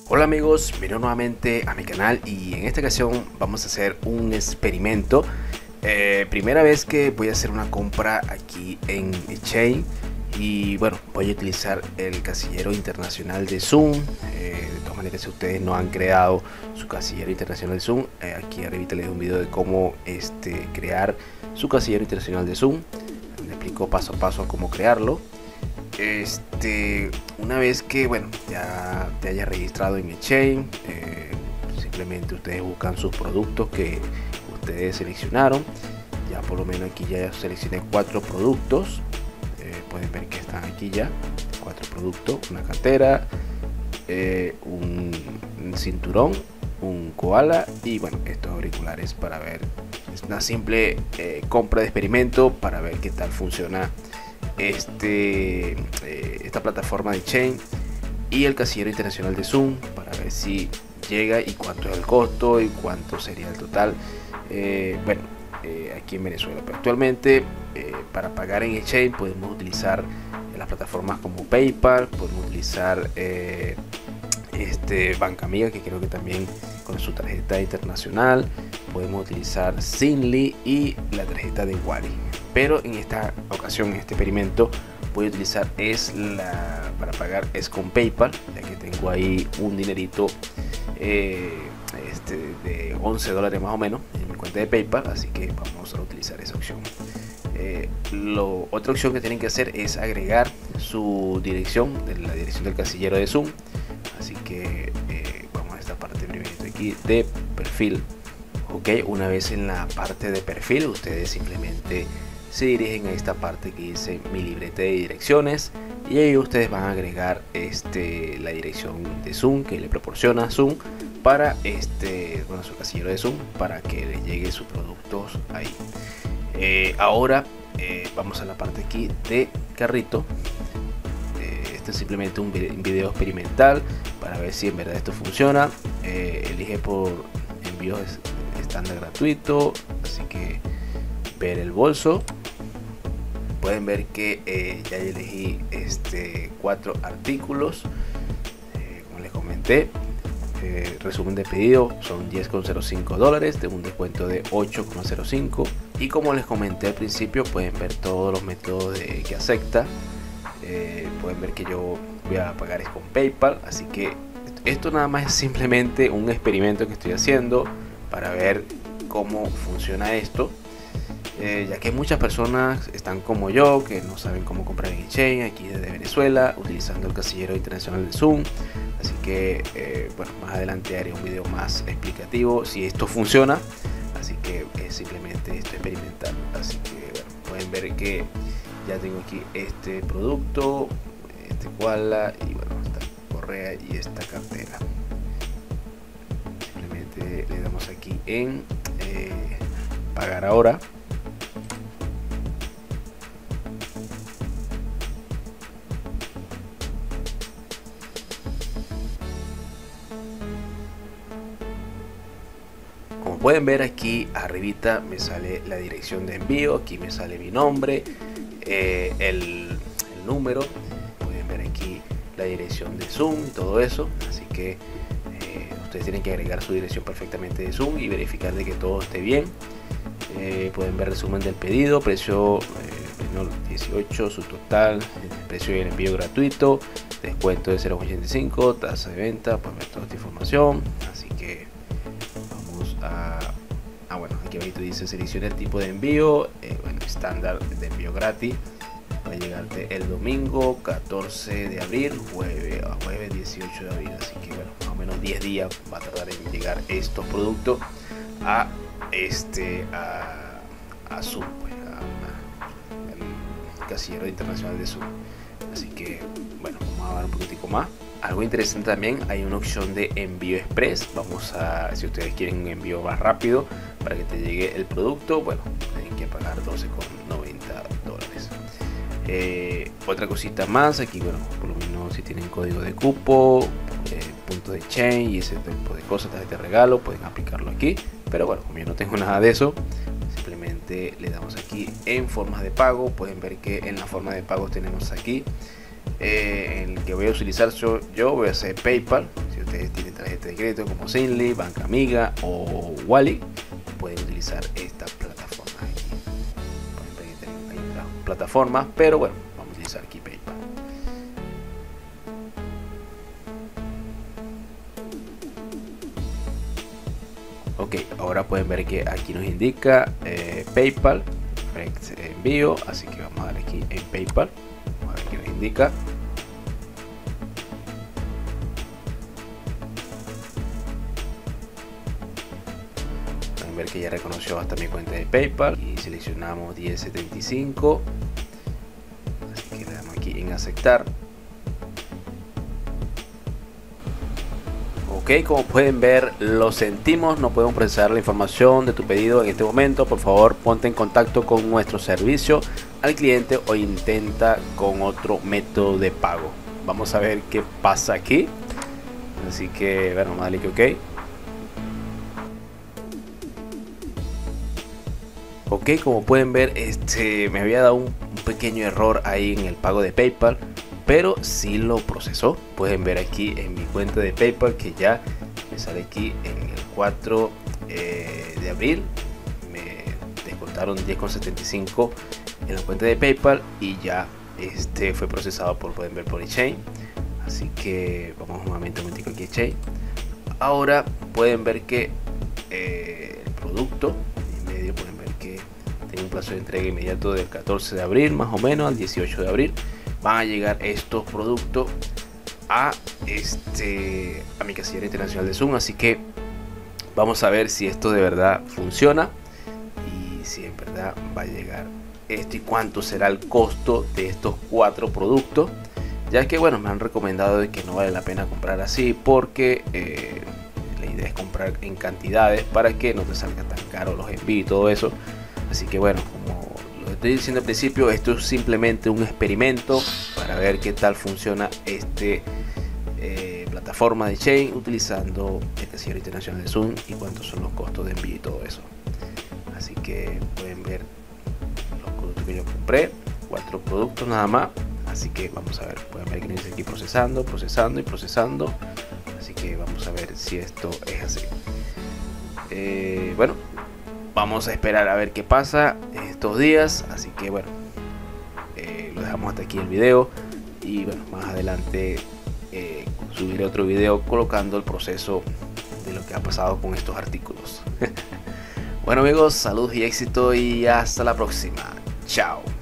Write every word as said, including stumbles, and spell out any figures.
Hola amigos, bienvenidos nuevamente a mi canal y en esta ocasión vamos a hacer un experimento. Eh, primera vez que voy a hacer una compra aquí en eChain y bueno, voy a utilizar el casillero internacional de Zoom. Eh, de todas maneras, si ustedes no han creado su casillero internacional de Zoom, eh, aquí arriba les doy un video de cómo este, crear su casillero internacional de Zoom. Le explico paso a paso cómo crearlo. Este, una vez que bueno ya te hayas registrado en eChain, eh, simplemente ustedes buscan sus productos que ustedes seleccionaron. Ya por lo menos aquí ya seleccioné cuatro productos. Eh, pueden ver que están aquí ya cuatro productos: una cartera, eh, un, un cinturón, un koala y bueno, estos auriculares. Para ver, es una simple eh, compra de experimento para ver qué tal funciona este eh, esta plataforma de eChain y el casillero internacional de Zoom, para ver si llega y cuánto es el costo y cuánto sería el total. Eh, bueno, eh, aquí en Venezuela, pero actualmente eh, para pagar en eChain podemos utilizar las plataformas como PayPal, podemos utilizar eh, este Banca Amiga, que creo que también con su tarjeta internacional, podemos utilizar Zinli y la tarjeta de Wally. Pero en esta ocasión, en este experimento, voy a utilizar es la para pagar es con PayPal, ya que tengo ahí un dinerito eh, este, de once dólares más o menos en mi cuenta de PayPal, así que vamos a utilizar esa opción. Eh, lo, otra opción que tienen que hacer es agregar su dirección, de la dirección del casillero de Zoom. Así que eh, vamos a esta parte primero aquí de perfil. Ok, una vez en la parte de perfil, ustedes simplemente se dirigen a esta parte que dice mi libreta de direcciones y ahí ustedes van a agregar este, la dirección de Zoom que le proporciona Zoom para este, bueno, su casillero de Zoom, para que le llegue sus productos ahí. Eh, ahora eh, vamos a la parte aquí de carrito. Eh, este es simplemente un video experimental para ver si en verdad esto funciona. Eh, elige por envíos estándar gratuito, así que ver el bolso. Pueden ver que eh, ya elegí este cuatro artículos, eh, como les comenté. Eh, resumen de pedido son diez coma cero cinco dólares de un descuento de ocho coma cero cinco, y como les comenté al principio, pueden ver todos los métodos de, que acepta. Eh, pueden ver que yo voy a pagar es con PayPal, así que esto nada más es simplemente un experimento que estoy haciendo para ver cómo funciona esto. Eh, ya que muchas personas están como yo, que no saben cómo comprar en eChain aquí desde Venezuela utilizando el casillero internacional de Zoom. Así que eh, bueno, más adelante haré un video más explicativo si esto funciona. Así que es simplemente esto experimental. Así que bueno, pueden ver que ya tengo aquí este producto, este koala y bueno, esta correa y esta cartera. Simplemente le damos aquí en eh, pagar ahora. Como pueden ver, aquí arribita me sale la dirección de envío, aquí me sale mi nombre, eh, el, el número, pueden ver aquí la dirección de Zoom y todo eso. Así que eh, ustedes tienen que agregar su dirección perfectamente de Zoom y verificar de que todo esté bien. Eh, pueden ver resumen del pedido, precio eh, dieciocho, su total, el precio del envío gratuito, descuento de cero coma ochenta y cinco, tasa de venta. Pueden ver toda esta información. Así que vamos a ah bueno, aquí abajo dice selecciona el tipo de envío, eh, bueno, estándar de envío gratis. Va a llegarte el domingo catorce de abril, jueves a jueves dieciocho de abril. Así que bueno, más o menos diez días va a tardar en llegar estos productos a este a, a Zoom, pues, al casillero internacional de Zoom. Así que bueno, vamos a ver un poquitico más. Algo interesante también, hay una opción de envío express. Vamos a, si ustedes quieren un envío más rápido para que te llegue el producto, bueno, tienen que pagar doce coma noventa dólares. Eh, otra cosita más aquí, bueno, por lo menos si tienen código de cupo, eh, punto de eChain y ese tipo de cosas, tarjeta de regalo, pueden aplicarlo aquí. Pero bueno, como yo no tengo nada de eso, simplemente le damos aquí en formas de pago. Pueden ver que en la forma de pago tenemos aquí eh, el que voy a utilizar yo, yo voy a hacer PayPal. Si ustedes tienen tarjeta de crédito como Zenly, Banca Amiga o Wally, pueden utilizar esta plataforma aquí. Hay otras plataformas, pero bueno, vamos a utilizar aquí PayPal. Ok, ahora pueden ver que aquí nos indica eh, PayPal, envío, así que vamos a dar aquí en PayPal, vamos a ver qué nos indica. Pueden ver que ya reconoció hasta mi cuenta de PayPal y seleccionamos diez setenta y cinco, así que le damos aquí en aceptar. Ok, como pueden ver, lo sentimos, no podemos procesar la información de tu pedido en este momento. Por favor, ponte en contacto con nuestro servicio al cliente o intenta con otro método de pago. Vamos a ver qué pasa aquí. Así que, bueno, vamos a darle que ok. Ok, como pueden ver, este me había dado un, un pequeño error ahí en el pago de PayPal, pero sí lo procesó. Pueden ver aquí en mi cuenta de PayPal que ya me sale aquí en el cuatro eh, de abril. Me descontaron diez con setenta y cinco en la cuenta de PayPal y ya este fue procesado por, pueden ver, por eChain. Así que vamos nuevamente un momentico aquí a eChain. Ahora pueden ver que eh, el producto en medio, pueden ver que tiene un plazo de entrega inmediato del catorce de abril más o menos al dieciocho de abril. Van a llegar estos productos a este a mi casillero internacional de Zoom, así que vamos a ver si esto de verdad funciona y si en verdad va a llegar esto y cuánto será el costo de estos cuatro productos, ya que bueno, me han recomendado de que no vale la pena comprar así porque eh, la idea es comprar en cantidades para que no te salga tan caro los envíos y todo eso. Así que bueno, como lo estoy diciendo al principio, esto es simplemente un experimento para ver qué tal funciona este eh, plataforma de eChain utilizando el casillero internacional de Zoom y cuántos son los costos de envío y todo eso. Así que pueden ver los productos que yo compré, cuatro productos nada más. Así que vamos a ver, pueden ver que dice aquí procesando, procesando y procesando. Así que vamos a ver si esto es así. Eh, bueno, vamos a esperar a ver qué pasa estos días. Así que bueno, eh, lo dejamos hasta aquí el video. Y bueno, más adelante eh, subiré otro video colocando el proceso de lo que ha pasado con estos artículos. Bueno amigos, saludos y éxito y hasta la próxima. Chao.